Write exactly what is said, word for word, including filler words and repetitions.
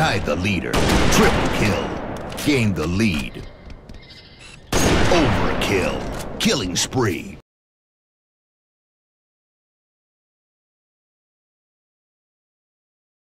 Tied the leader. Triple kill. Gained the lead. Overkill. Killing spree.